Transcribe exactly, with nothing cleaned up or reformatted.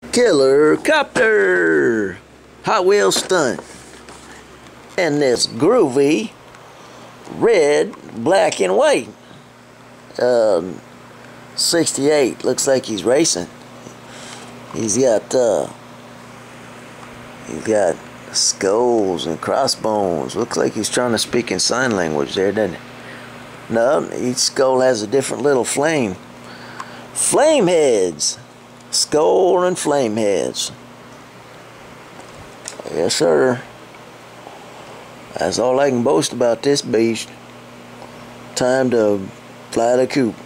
Killer Copter Hot Wheels Stunt, and this groovy red, black, and white um, sixty-eight. Looks like he's racing. He's got uh, he's got skulls and crossbones. Looks like he's trying to speak in sign language there, doesn't it? No, each skull has a different little flame. Flame heads. Skull and flame heads. Yes, sir. That's all I can boast about this beast. Time to fly the coop.